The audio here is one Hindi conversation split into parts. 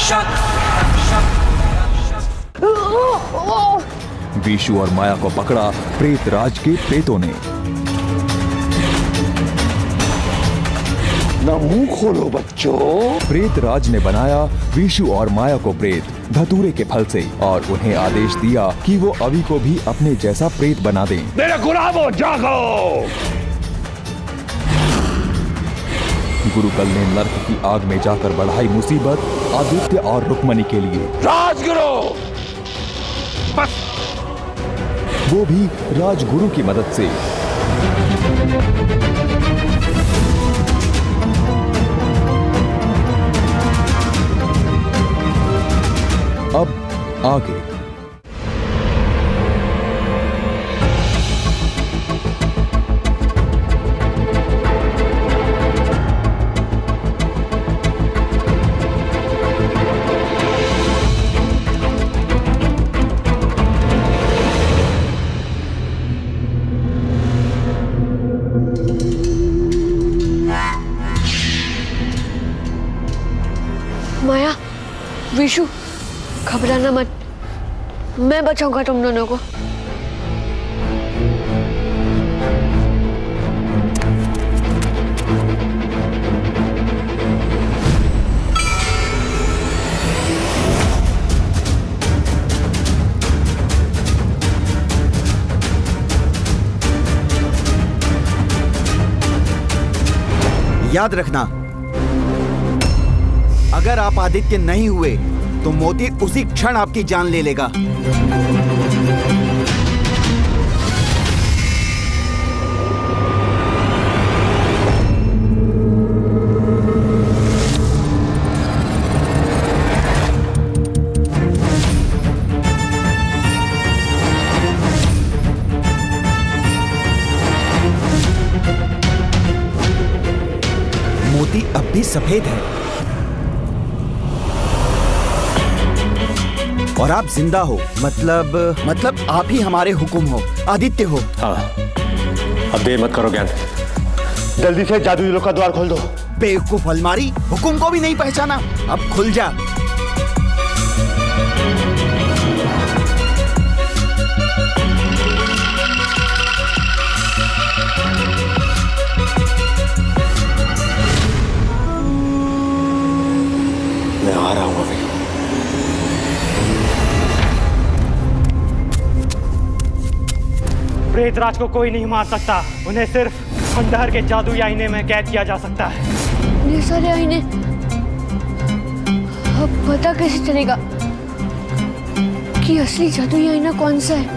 विशु और माया को पकड़ा प्रेत राज के प्रेतों ने। ना मुंह खोलो बच्चों। प्रेत राज ने बनाया विशु और माया को प्रेत धतूरे के फल से और उन्हें आदेश दिया कि वो अवि को भी अपने जैसा प्रेत बना दें। मेरे गुलामों जागो। गुरुकल ने नर्क की आग में जाकर बढ़ाई मुसीबत आदित्य और रुक्मणी के लिए। राजगुरु बस। वो भी राजगुरु की मदद से। अब आगे। माया, विशु, घबराना मत, मैं बचाऊंगा तुम दोनों को। याद रखना, अगर आप आदित्य नहीं हुए तो मोती उसी क्षण आपकी जान ले लेगा। मोती अब भी सफेद है और आप जिंदा हो, मतलब आप ही हमारे हुक्म हो, आदित्य हो। हाँ, अब देर मत करो ज्ञान, जल्दी से जादुई लोक का द्वार खोल दो। बेवकूफ अलमारी, हुक्म को भी नहीं पहचाना, अब खुल जा। मैं आ रहा हूं अभी। प्रेतराज को कोई नहीं मार सकता, उन्हें सिर्फ खंडहर के जादुई आईने में कैद किया जा सकता है। ये सारे आईने अब पता कैसे चलेगा कि असली जादुई आईना कौन सा है?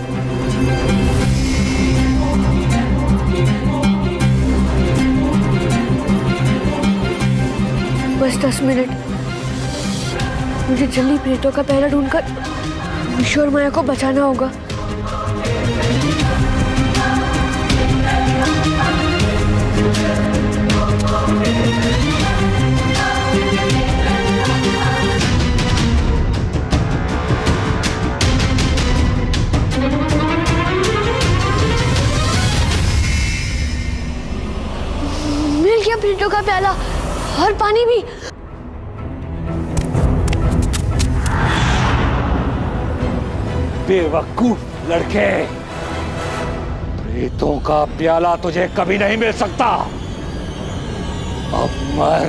बस 10 मिनट, मुझे जल्दी प्रेतों का पहरा ढूंढकर विशु और माया को बचाना होगा। मिल गया प्रेतों का प्याला और पानी भी। बेवकूफ लड़के, प्रेतों का प्याला तुझे कभी नहीं मिल सकता। अब मर।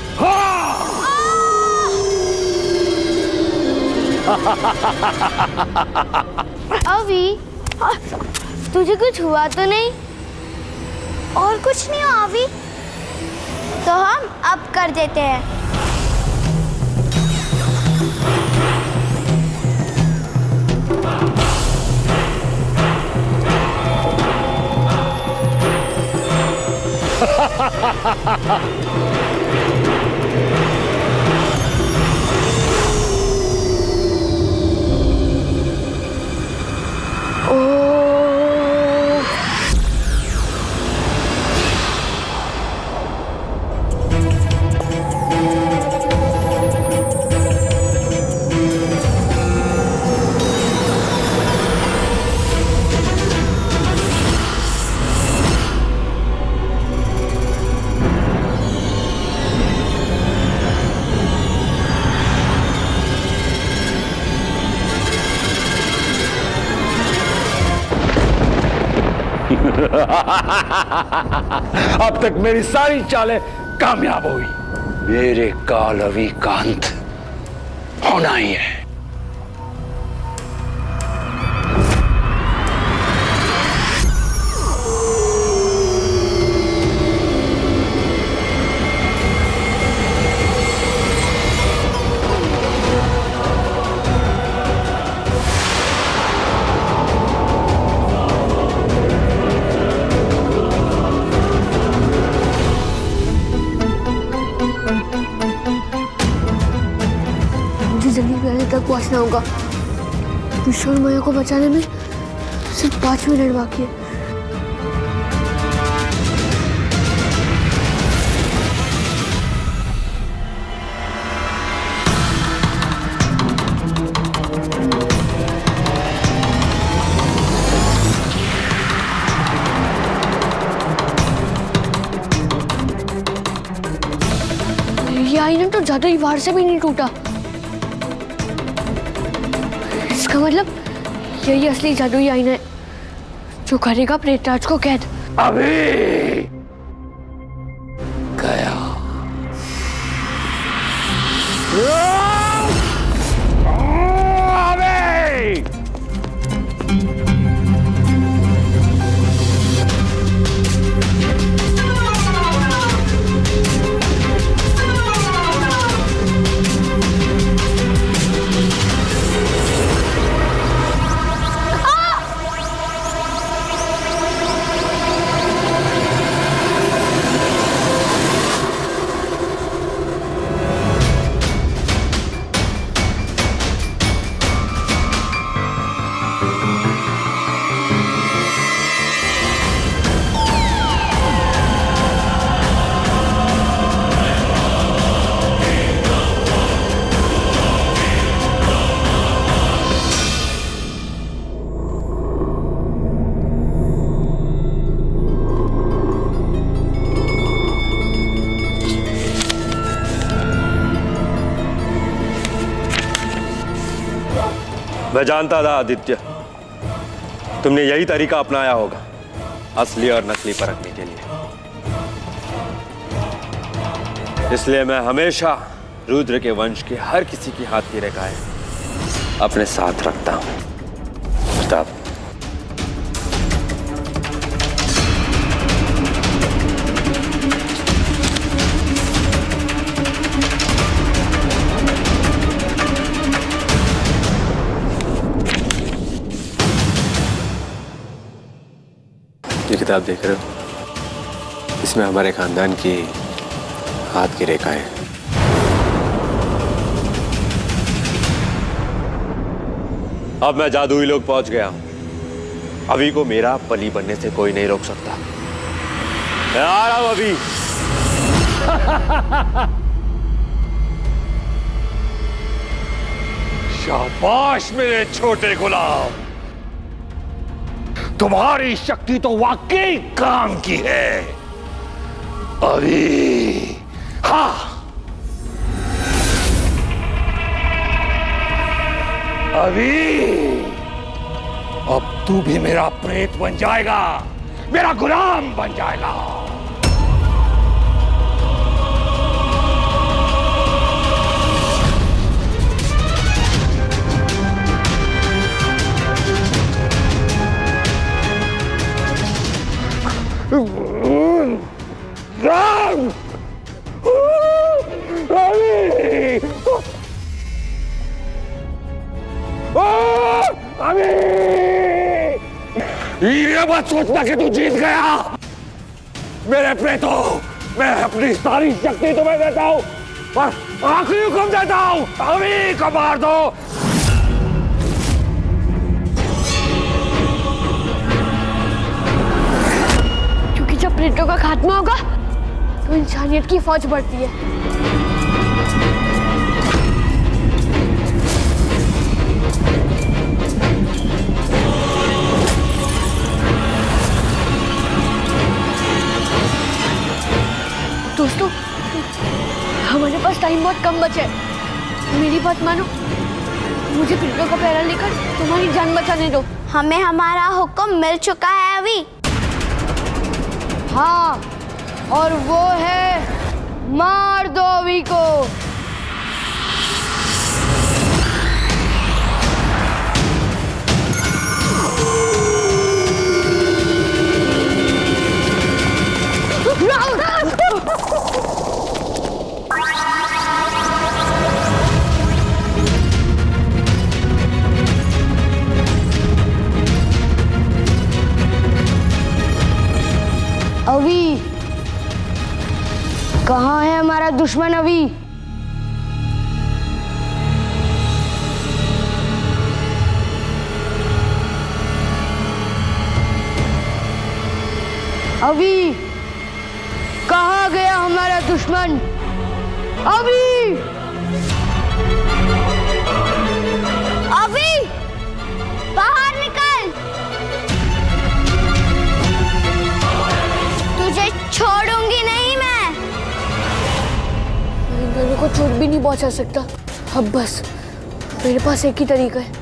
अवी, तुझे कुछ हुआ तो नहीं? और कुछ नहीं हुआ अवी, तो हम अब कर देते हैं। अब तक मेरी सारी चालें कामयाब हुई। मेरे काल अभी का अंत होना ही है। जल्दी पहले तक पहुंचना होगा। विशु और माया को बचाने में सिर्फ 5 मिनट बाकी है। ये आईना तो जादुई वार से भी नहीं टूटा। इसका मतलब यही असली जादुई आईना है जो करेगा प्रेतराज को कैद। अभी गया। मैं जानता था आदित्य, तुमने यही तरीका अपनाया होगा असली और नकली परखने के लिए। इसलिए मैं हमेशा रुद्र के वंश के हर किसी की हाथ की रेखाएं अपने साथ रखता हूं। तब ये किताब देख रहे हो? इसमें हमारे खानदान की हाथ की रेखा है। अब मैं जादुई लोग पहुंच गया हूं। अभी को मेरा बलि बनने से कोई नहीं रोक सकता। मैं आ रहा हूं अभी। शाबाश मेरे छोटे गुलाम, तुम्हारी शक्ति तो वाकई काम की है। अभी हाँ, अभी अब तू भी मेरा प्रेत बन जाएगा, मेरा गुलाम बन जाएगा। ये मत सोचना कि तू जीत गया। मेरे प्रेतों, मैं अपनी सारी शक्ति तुम्हें देता हूं और आखिरी हुक्म देता हूं, अभी को मार दो। क्योंकि जब प्रेतों का खात्मा होगा तो इंसानियत की फौज बढ़ती है। दोस्तों, हमारे पास टाइम बहुत कम बचा है। मेरी बात मानो, मुझे प्रेतों का पहरा लेकर तुम्हारी जान बचाने दो। हमें हमारा हुक्म मिल चुका है अभी। हाँ, और वो है मार दो अभी को। अभी कहाँ है हमारा दुश्मन? अभी अभी कहाँ गया हमारा दुश्मन? अभी अभी बाहर निकल, तुझे छोड़ूंगी नहीं मैं। इन दोनों को चोट भी नहीं पहुंचा सकता। अब बस मेरे पास एक ही तरीका है।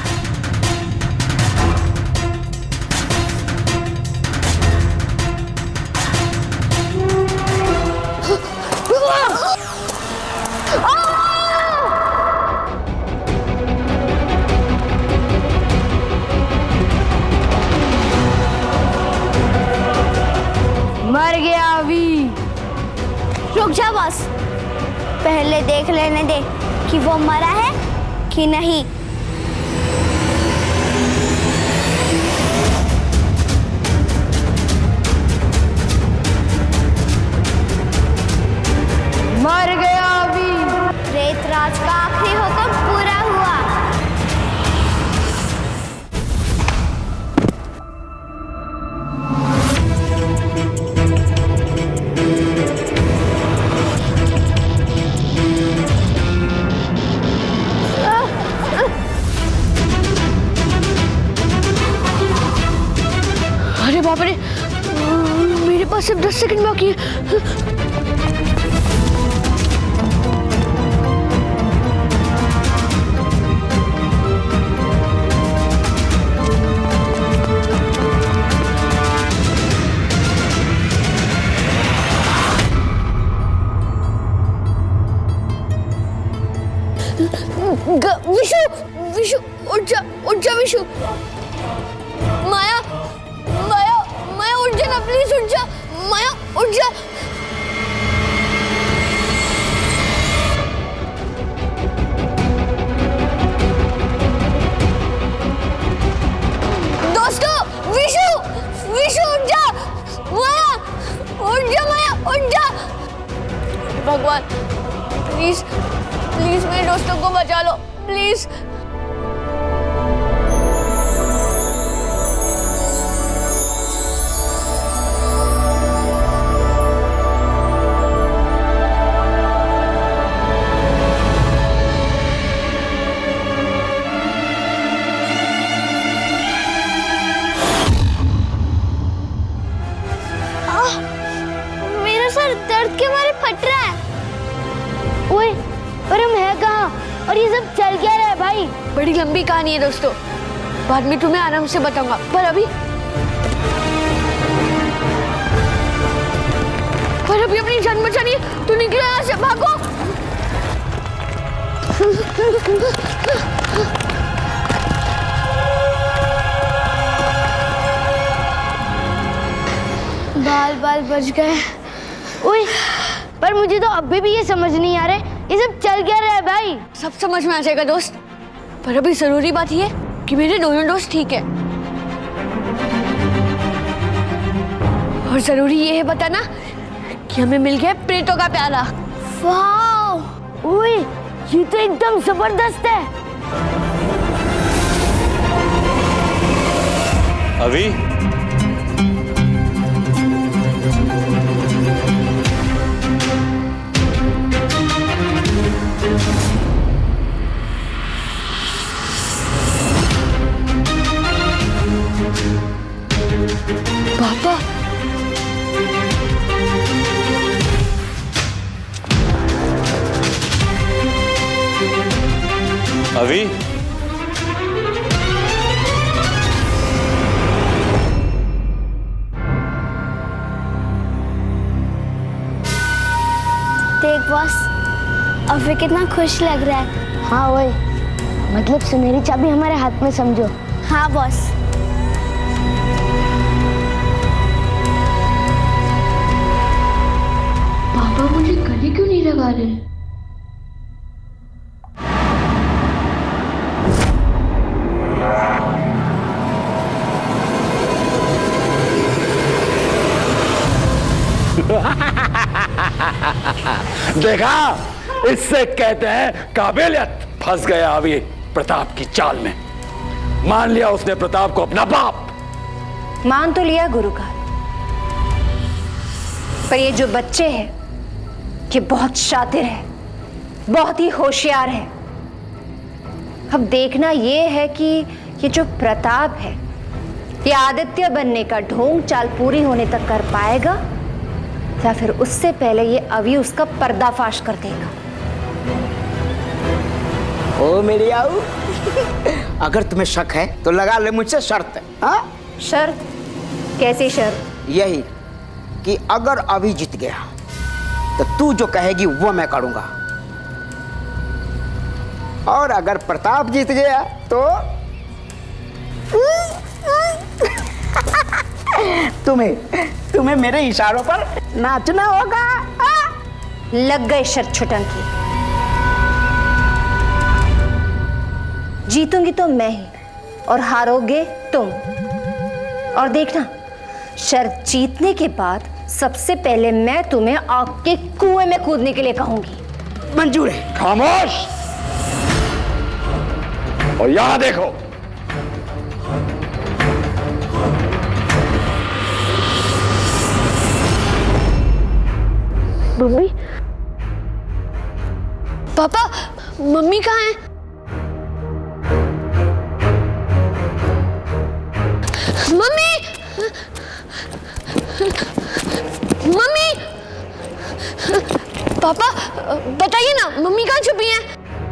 मर गया अभी। रुक जा बॉस, पहले देख लेने दे कि वो मरा है कि नहीं। मर गया अभी। प्रेतराज का आखिरी हुक्म पूरा हुआ। अरे बाप रे, मेरे पास सिर्फ 10 सेकंड बाकी है। विशु, विशु उठ जा विशु। माया, माया, माया उठ जा ना, प्लीज उठ जा। माया उठ जा। दोस्तों, विशु, विशु उठ जा। माया उठ जा, माया उठ जा। भगवान प्लीज, प्लीज मेरे दोस्तों को बचा लो, प्लीज। मेरा सर दर्द के मारे फट रहा है। ओए, पर हम है कहाँ और ये सब चल क्या रहा है भाई? बड़ी लंबी कहानी है दोस्तों, बाद में तुम्हें आराम से बताऊंगा। पर अभी अपनी जान बचानी है। तू निकलो यहाँ से, भागो। बाल बाल बच गए। ओए, पर मुझे तो अभी भी ये समझ नहीं आ रहा है ये सब चल क्या रहा है भाई? सब समझ में आ जाएगा दोस्त, पर अभी जरूरी बात ये है कि मेरे दोनों दोस्त ठीक है। और जरूरी ये है बताना कि हमें मिल गया प्रेतों का प्याला। वाह! ओए, ये तो एकदम जबरदस्त है। अभी पापा, अभी बॉस, अभी कितना खुश लग रहा है। हाँ वही, मतलब सुनहरी चाबी हमारे हाथ में समझो। हाँ बॉस। पापा मुझे गले क्यों नहीं लगा रहे? देखा, इससे कहते हैं काबिलियत। फंस गया अभी प्रताप की चाल में। मान लिया उसने प्रताप को अपना बाप। मान तो लिया गुरु का, पर ये जो बच्चे हैं ये बहुत शातिर है, बहुत ही होशियार है। अब देखना ये है कि ये जो प्रताप है ये आदित्य बनने का ढोंग चाल पूरी होने तक कर पाएगा या फिर उससे पहले ये अभी उसका पर्दाफाश कर देगा। ओ मेरी आऊ, अगर तुम्हें शक है तो लगा ले मुझसे शर्त। हाँ, शर्त? कैसी शर्त? यही कि अगर अभी जीत गया तो तू जो कहेगी वो मैं करूंगा, और अगर प्रताप जीत गया तो तुम्हें मेरे इशारों पर नाचना होगा। लग गए शर्त छुटंकी। जीतूंगी तो मैं ही और हारोगे तुम। और देखना, शर्त जीतने के बाद सबसे पहले मैं तुम्हें आग के कुएं में कूदने के लिए कहूंगी। मंजूर है। खामोश, और यहां देखो। मम्मी, पापा, मम्मी कहाँ है? मम्मी, मम्मी, पापा बताइए ना, मम्मी कहाँ छुपी हैं?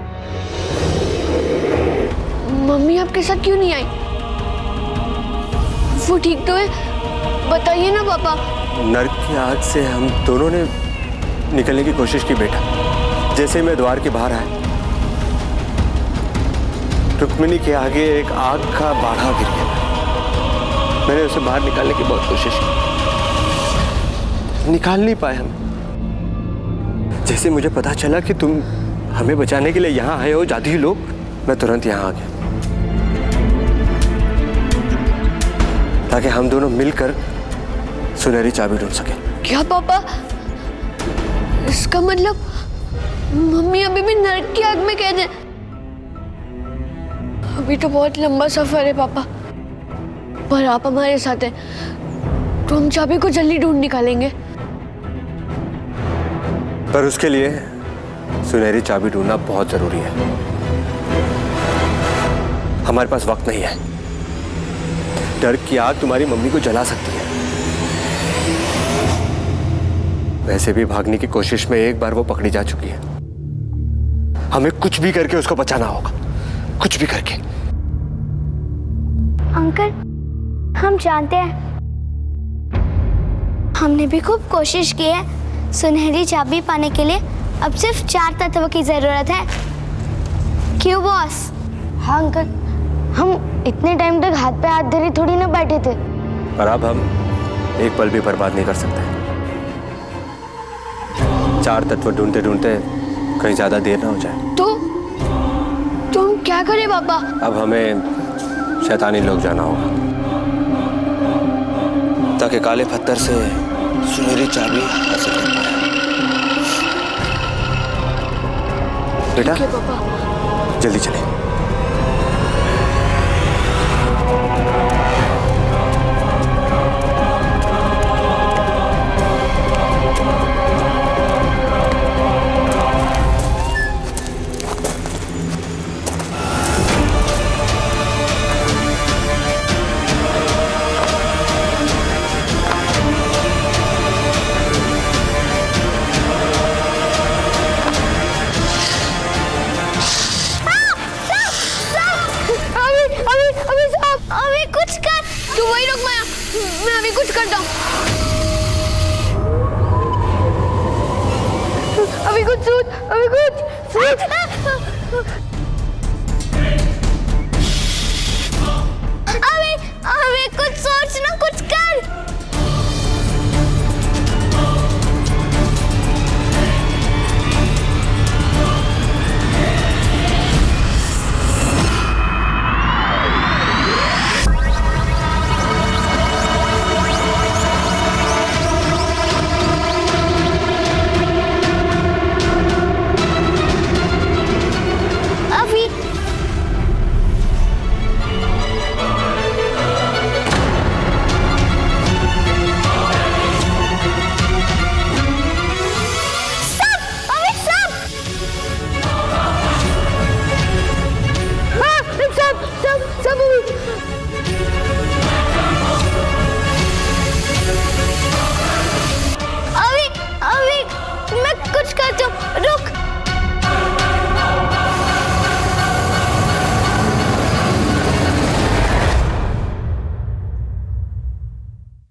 मम्मी आपके साथ क्यों नहीं आई? वो ठीक तो है, बताइए ना पापा। नर्क की आग से हम दोनों ने निकलने की कोशिश की बेटा। जैसे ही मैं द्वार के बाहर आया, रुक्मिणी के आगे एक आग का बाढ़ा गिर गया। मैंने उसे बाहर निकालने की बहुत कोशिश की, निकाल नहीं पाए हम। जैसे मुझे पता चला कि तुम हमें बचाने के लिए यहाँ आए हो जादुई लोग, मैं तुरंत यहाँ आ गया ताकि हम दोनों मिलकर सुनहरी चाबी ढूंढ सके। क्या पापा, इसका मतलब मम्मी अभी भी नर्क की आग में कैद है? अभी तो बहुत लंबा सफर है पापा, पर आप हमारे साथ हैं तो हम चाबी को जल्दी ढूंढ निकालेंगे। पर उसके लिए सुनहरी चाबी ढूंढना बहुत जरूरी है। हमारे पास वक्त नहीं है। डर की आग तुम्हारी मम्मी को जला सकती है। वैसे भी भागने की कोशिश में एक बार वो पकड़ी जा चुकी है। हमें कुछ भी करके उसको बचाना होगा, कुछ भी करके। अंकल, हम जानते हैं, हमने भी खूब कोशिश की है। सुनहरी चाबी पाने के लिए अब सिर्फ 4 तत्वों की जरूरत है। क्यों बॉस? हाँ अंकल, हम इतने टाइम तक हाथ पे हाथ धरे थोड़ी ना बैठे थे। पर अब हम एक पल भी बर्बाद नहीं कर सकते। 4 तत्व ढूंढते ढूंढते कहीं ज्यादा देर ना हो जाए। तो हम क्या करें पापा? अब हमें शैतानी लोग जाना होगा ताकि काले पत्थर से सुनहरी चाबी हासिल कर पाए। बेटा जल्दी चले। सोच, अभी कुछ सोच। अभी कुछ सोच ना, कुछ कर।